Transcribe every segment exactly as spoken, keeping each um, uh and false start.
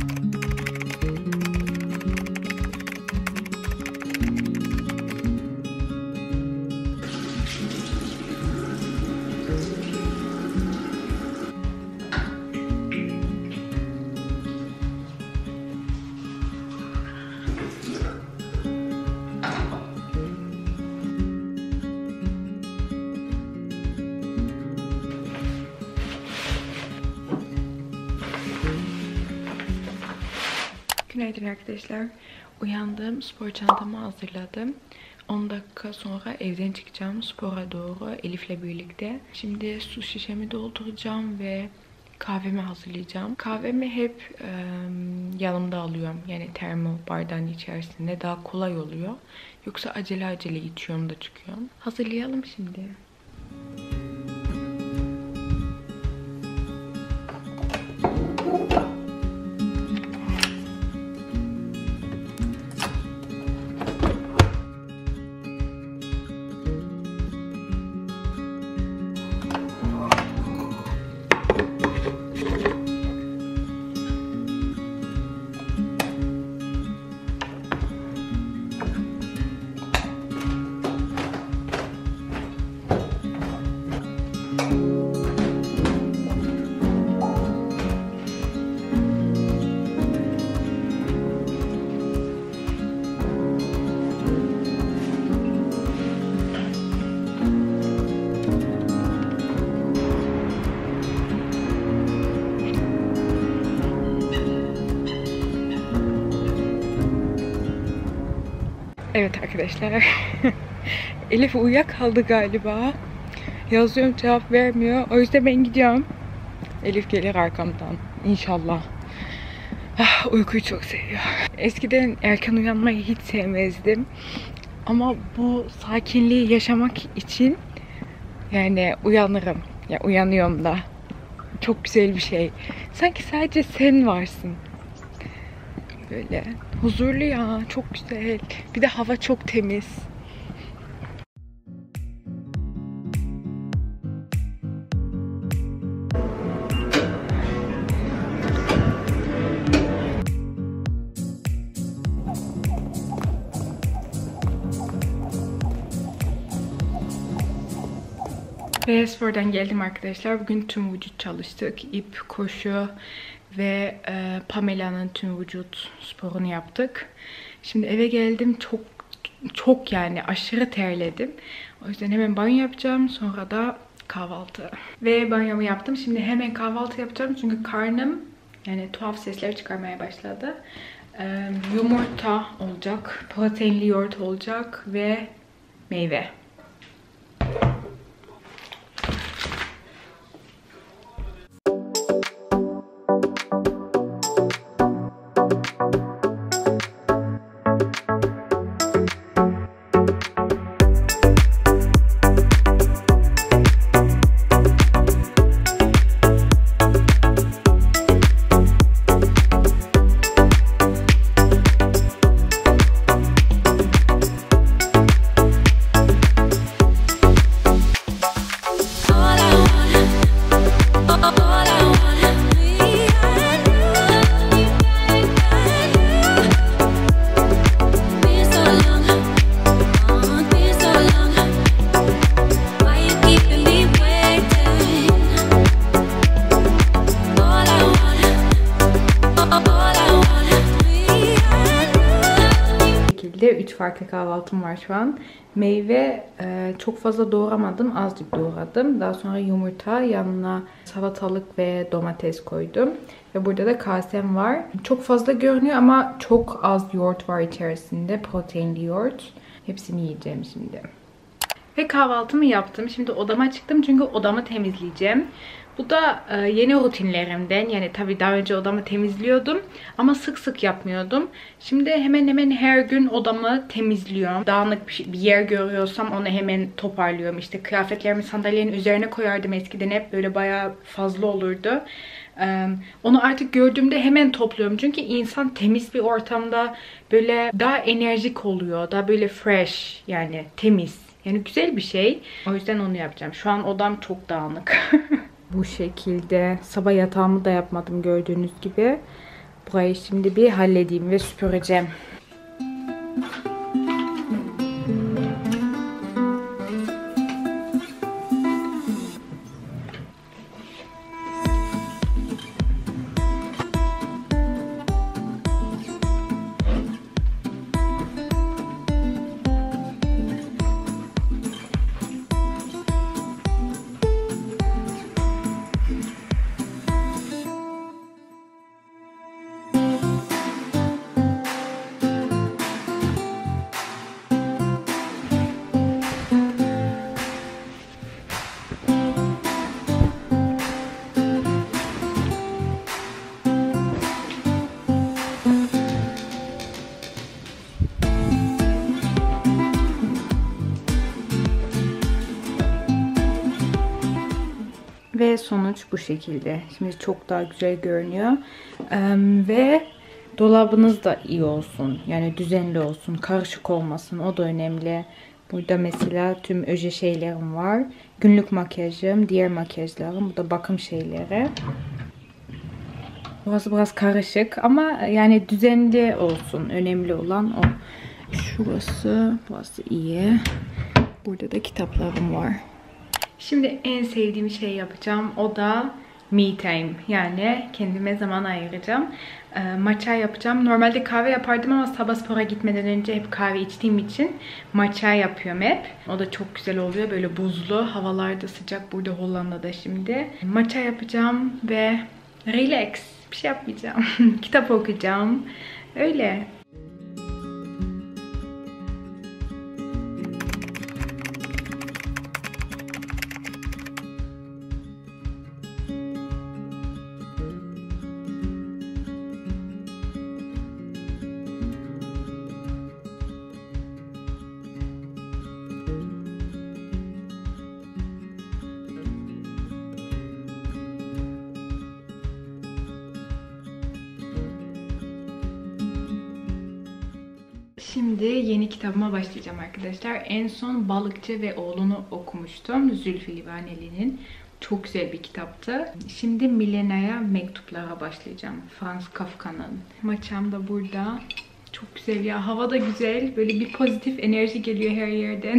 Günaydın arkadaşlar. Uyandım, spor çantamı hazırladım. on dakika sonra evden çıkacağım spora doğru Elif'le birlikte. Şimdi su şişemi dolduracağım ve kahvemi hazırlayacağım. Kahvemi hep e, yanımda alıyorum. Yani termo bardağın içerisinde daha kolay oluyor. Yoksa acele acele içiyorum da çıkıyorum. Hazırlayalım şimdi. Evet arkadaşlar. Elif uyuyakaldı galiba. Yazıyorum, cevap vermiyor. O yüzden ben gidiyorum. Elif gelir arkamdan. İnşallah. Ah, uykuyu çok seviyor. Eskiden erken uyanmayı hiç sevmezdim. Ama bu sakinliği yaşamak için yani uyanırım. Ya uyanıyorum da. Çok güzel bir şey. Sanki sadece sen varsın. Böyle huzurlu ya, çok güzel. Bir de hava çok temiz. Ve spordan geldim arkadaşlar. Bugün tüm vücut çalıştık. İp, koşu ve e, Pamela'nın tüm vücut sporunu yaptık. Şimdi eve geldim. Çok çok yani aşırı terledim. O yüzden hemen banyo yapacağım. Sonra da kahvaltı. Ve banyomu yaptım. Şimdi hemen kahvaltı yapacağım. Çünkü karnım yani tuhaf sesler çıkarmaya başladı. E, yumurta olacak. Proteinli yoğurt olacak. Ve meyve. üç farklı kahvaltım var şu an. Meyve e, çok fazla doğramadım. Azıcık doğradım. Daha sonra yumurta, yanına salatalık ve domates koydum. Ve burada da kasem var. Çok fazla görünüyor ama çok az yoğurt var içerisinde. Proteinli yoğurt. Hepsini yiyeceğim şimdi. Ve kahvaltımı yaptım. Şimdi odama çıktım çünkü odamı temizleyeceğim. Bu da e, yeni rutinlerimden. Yani tabii daha önce odamı temizliyordum ama sık sık yapmıyordum. Şimdi hemen hemen her gün odamı temizliyorum. Dağınık bir, şey, bir yer görüyorsam onu hemen toparlıyorum. İşte kıyafetlerimi sandalyenin üzerine koyardım eskiden, hep böyle bayağı fazla olurdu. Ee, onu artık gördüğümde hemen topluyorum. Çünkü insan temiz bir ortamda böyle daha enerjik oluyor. Daha böyle fresh, yani temiz. Yani güzel bir şey. O yüzden onu yapacağım. Şu an odam çok dağınık. Bu şekilde. Sabah yatağımı da yapmadım gördüğünüz gibi. Burayı şimdi bir halledeyim ve süpüreceğim. Ve sonuç bu şekilde. Şimdi çok daha güzel görünüyor. Ee, ve dolabınız da iyi olsun. Yani düzenli olsun. Karışık olmasın. O da önemli. Burada mesela tüm öje şeylerim var. Günlük makyajım, diğer makyajlarım. Bu da bakım şeyleri. Burası biraz karışık ama yani düzenli olsun. Önemli olan o. Şurası, burası iyi. Burada da kitaplarım var. Şimdi en sevdiğim şey yapacağım. O da me time. Yani kendime zaman ayıracağım. E, matcha yapacağım. Normalde kahve yapardım ama sabah spora gitmeden önce hep kahve içtiğim için matcha yapıyorum hep. O da çok güzel oluyor. Böyle buzlu. Havalarda sıcak. Burada Hollanda'da şimdi. Matcha yapacağım ve relax. Bir şey yapmayacağım. Kitap okuyacağım. Öyle. Şimdi yeni kitabıma başlayacağım arkadaşlar. En son Balıkçı ve Oğlunu okumuştum. Zülfü Livaneli'nin. Çok güzel bir kitaptı. Şimdi Milena'ya mektuplara başlayacağım. Franz Kafka'nın. Maçam da burada. Çok güzel ya. Hava da güzel. Böyle bir pozitif enerji geliyor her yerden.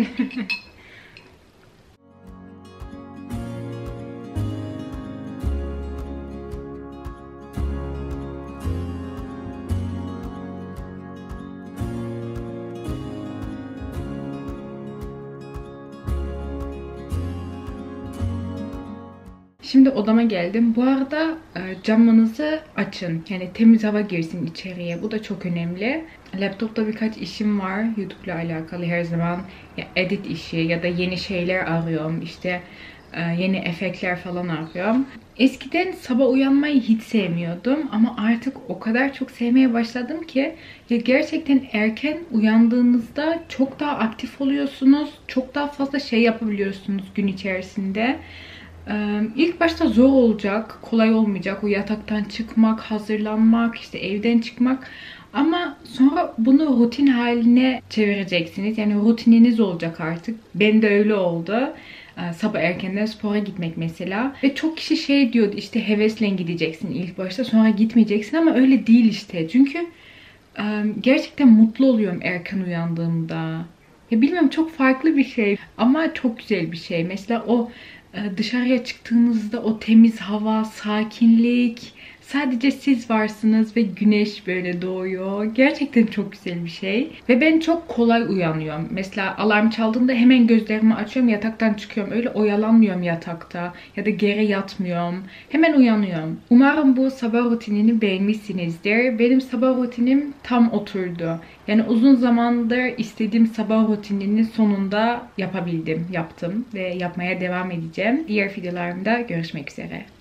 Şimdi odama geldim. Bu arada camınızı açın. Yani temiz hava girsin içeriye. Bu da çok önemli. Laptopta birkaç işim var. YouTube ile alakalı her zaman. Ya edit işi ya da yeni şeyler arıyorum. İşte yeni efektler falan arıyorum. Eskiden sabah uyanmayı hiç sevmiyordum. Ama artık o kadar çok sevmeye başladım ki ya gerçekten erken uyandığınızda çok daha aktif oluyorsunuz. Çok daha fazla şey yapabiliyorsunuz gün içerisinde. İlk başta zor olacak, kolay olmayacak. O yataktan çıkmak, hazırlanmak, işte evden çıkmak. Ama sonra bunu rutin haline çevireceksiniz. Yani rutininiz olacak artık. Ben de öyle oldu. Sabah erkenden spora gitmek mesela. Ve çok kişi şey diyordu, işte hevesle gideceksin ilk başta, sonra gitmeyeceksin, ama öyle değil işte. Çünkü gerçekten mutlu oluyorum erken uyandığımda. Ya bilmiyorum, çok farklı bir şey ama çok güzel bir şey. Mesela o dışarıya çıktığınızda o temiz hava, sakinlik, sadece siz varsınız ve güneş böyle doğuyor. Gerçekten çok güzel bir şey. Ve ben çok kolay uyanıyorum. Mesela alarm çaldığında hemen gözlerimi açıyorum, yataktan çıkıyorum. Öyle oyalanmıyorum yatakta ya da geri yatmıyorum. Hemen uyanıyorum. Umarım bu sabah rutinini beğenmişsinizdir. Benim sabah rutinim tam oturdu. Yani uzun zamandır istediğim sabah rutinini sonunda yapabildim, yaptım ve yapmaya devam edeceğim. Diğer videolarımda görüşmek üzere.